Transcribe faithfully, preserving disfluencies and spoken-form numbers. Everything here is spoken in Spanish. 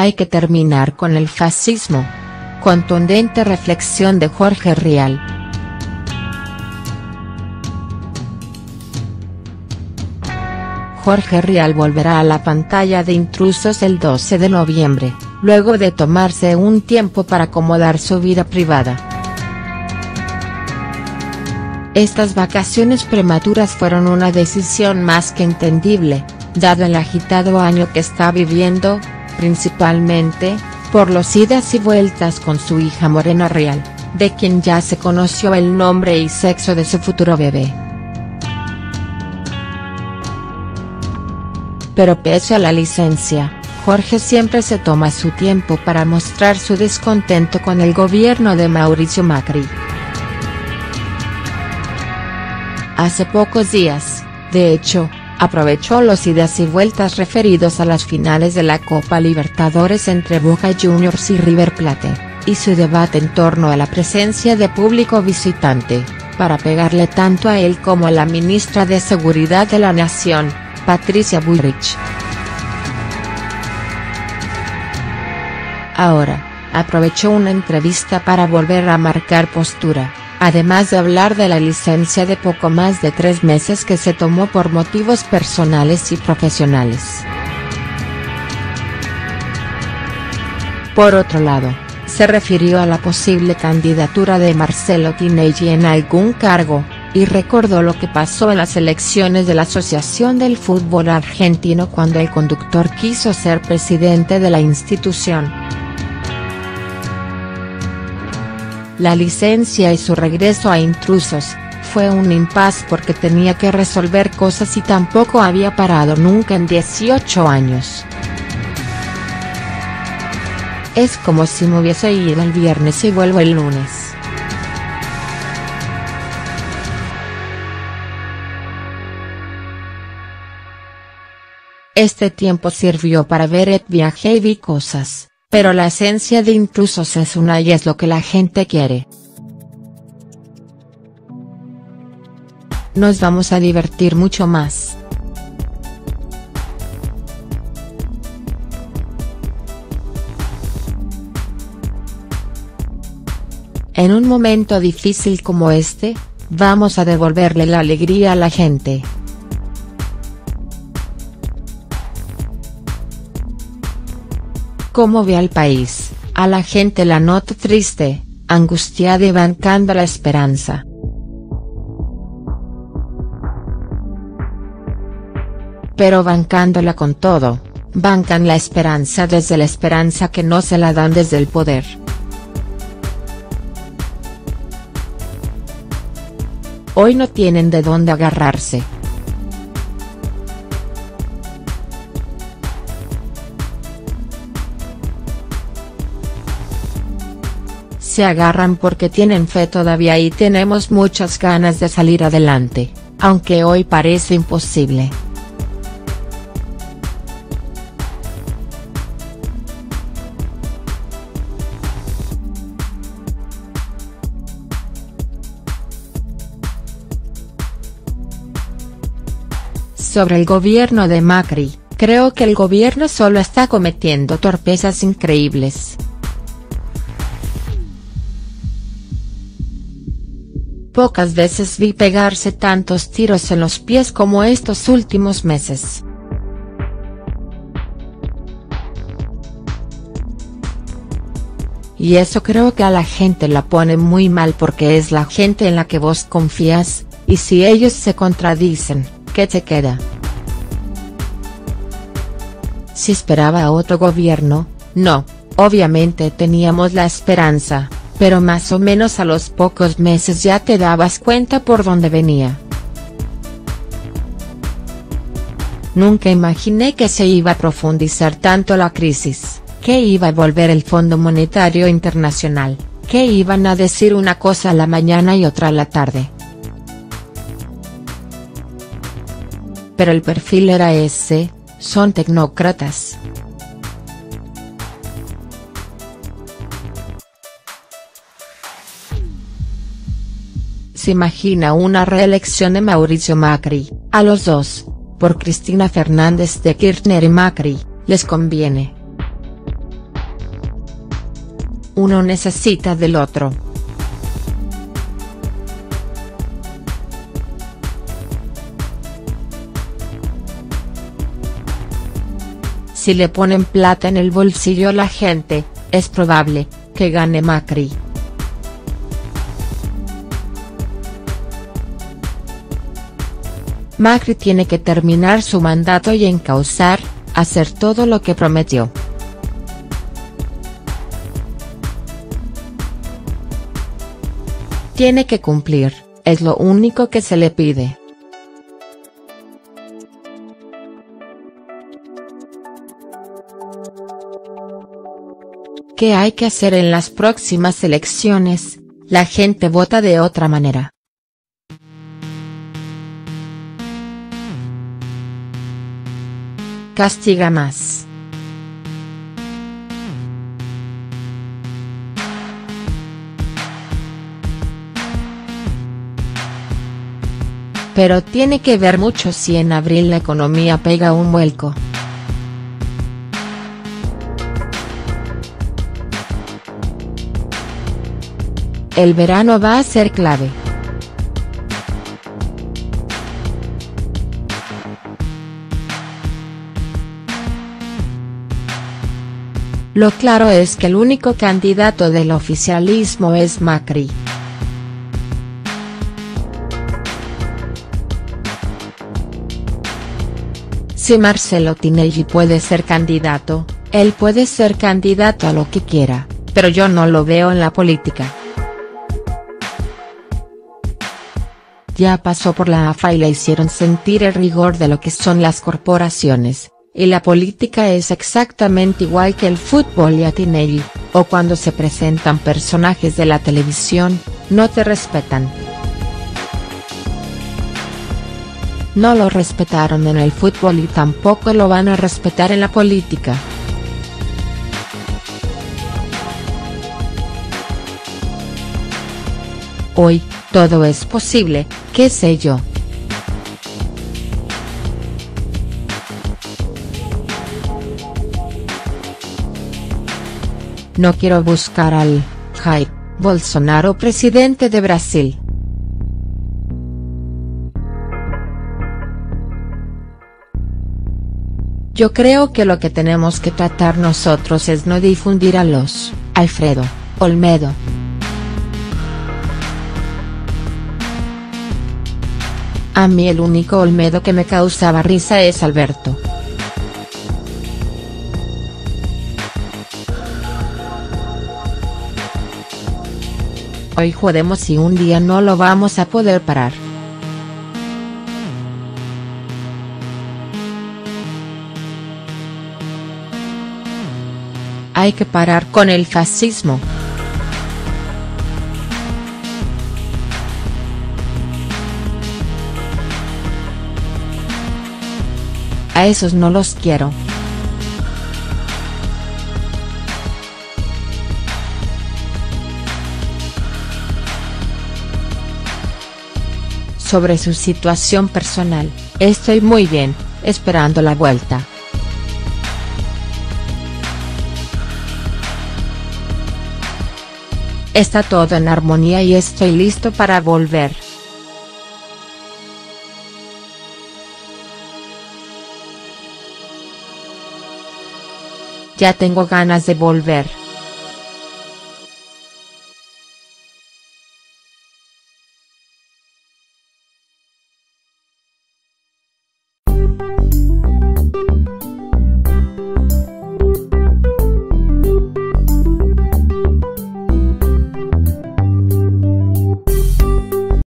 Hay que terminar con el fascismo. Contundente reflexión de Jorge Rial. Jorge Rial volverá a la pantalla de Intrusos el doce de noviembre, luego de tomarse un tiempo para acomodar su vida privada. Estas vacaciones prematuras fueron una decisión más que entendible, dado el agitado año que está viviendo, principalmente, por los idas y vueltas con su hija Morena Rial, de quien ya se conoció el nombre y sexo de su futuro bebé. Pero pese a la licencia, Jorge siempre se toma su tiempo para mostrar su descontento con el gobierno de Mauricio Macri. Hace pocos días, de hecho, aprovechó los idas y vueltas referidos a las finales de la Copa Libertadores entre Boca Juniors y River Plate, y su debate en torno a la presencia de público visitante, para pegarle tanto a él como a la ministra de Seguridad de la Nación, Patricia Bullrich. Ahora, aprovechó una entrevista para volver a marcar postura, además de hablar de la licencia de poco más de tres meses que se tomó por motivos personales y profesionales. Por otro lado, se refirió a la posible candidatura de Marcelo Tinelli en algún cargo, y recordó lo que pasó en las elecciones de la Asociación del Fútbol Argentino cuando el conductor quiso ser presidente de la institución. La licencia y su regreso a Intrusos, fue un impasse porque tenía que resolver cosas y tampoco había parado nunca en dieciocho años. Es como si me hubiese ido el viernes y vuelvo el lunes. Este tiempo sirvió para ver et viaje y vi cosas, pero la esencia de Intrusos es una y es lo que la gente quiere. Nos vamos a divertir mucho más. En un momento difícil como este, vamos a devolverle la alegría a la gente. ¿Cómo ve al país, a la gente? La noto triste, angustiada y bancando la esperanza. Pero bancándola con todo, bancan la esperanza desde la esperanza que no se la dan desde el poder. Hoy no tienen de dónde agarrarse. Se agarran porque tienen fe todavía y tenemos muchas ganas de salir adelante, aunque hoy parece imposible. Sobre el gobierno de Macri, creo que el gobierno solo está cometiendo torpezas increíbles. Pocas veces vi pegarse tantos tiros en los pies como estos últimos meses. Y eso creo que a la gente la pone muy mal porque es la gente en la que vos confías, y si ellos se contradicen, ¿qué te queda? Si esperaba a otro gobierno, no, obviamente teníamos la esperanza, pero más o menos a los pocos meses ya te dabas cuenta por dónde venía. Nunca imaginé que se iba a profundizar tanto la crisis, que iba a volver el Fondo Monetario Internacional, que iban a decir una cosa a la mañana y otra a la tarde. Pero el perfil era ese, son tecnócratas. Se imagina una reelección de Mauricio Macri, a los dos, por Cristina Fernández de Kirchner y Macri, les conviene. Uno necesita del otro. Si le ponen plata en el bolsillo a la gente, es probable que gane Macri. Macri tiene que terminar su mandato y encauzar, hacer todo lo que prometió. Tiene que cumplir, es lo único que se le pide. ¿Qué hay que hacer en las próximas elecciones? La gente vota de otra manera. Castiga más. Pero tiene que ver mucho si en abril la economía pega un vuelco. El verano va a ser clave. Lo claro es que el único candidato del oficialismo es Macri. Si Marcelo Tinelli puede ser candidato, él puede ser candidato a lo que quiera, pero yo no lo veo en la política. Ya pasó por la A F A y le hicieron sentir el rigor de lo que son las corporaciones, y la política es exactamente igual que el fútbol y a Tinelli, o cuando se presentan personajes de la televisión, no te respetan. No lo respetaron en el fútbol y tampoco lo van a respetar en la política. Hoy, todo es posible, qué sé yo. No quiero buscar al Jair Bolsonaro presidente de Brasil. Yo creo que lo que tenemos que tratar nosotros es no difundir a los Alfredo Olmedo. A mí el único Olmedo que me causaba risa es Alberto. Hoy jodemos y un día no lo vamos a poder parar. Hay que parar con el fascismo. A esos no los quiero. Sobre su situación personal, estoy muy bien, esperando la vuelta. Está todo en armonía y estoy listo para volver. Ya tengo ganas de volver.